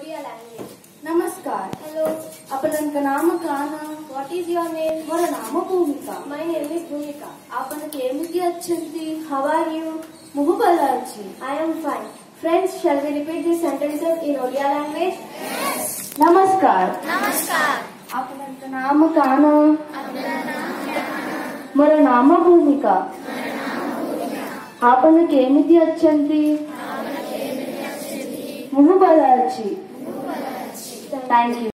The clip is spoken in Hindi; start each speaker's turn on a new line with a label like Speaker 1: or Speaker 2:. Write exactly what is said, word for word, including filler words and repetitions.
Speaker 1: Odia language.
Speaker 2: नमस्कार.
Speaker 1: Hello.
Speaker 2: आपन का नाम काना?
Speaker 1: What is your name?
Speaker 2: मोर नाम भूमिका.
Speaker 1: My name is Bhumika.
Speaker 2: आपन केमिति अच्छन्ति?
Speaker 1: How are you?
Speaker 2: मुहु बला अच्छी.
Speaker 1: I am fine. Friends, shall we repeat these sentences in Odia language?
Speaker 2: नमस्कार.
Speaker 1: Namaskar.
Speaker 2: आपन का नाम काना? मोर नाम भूमिका. आपन केमिति अच्छन्ति? मुहु बला अच्छी. Thank you.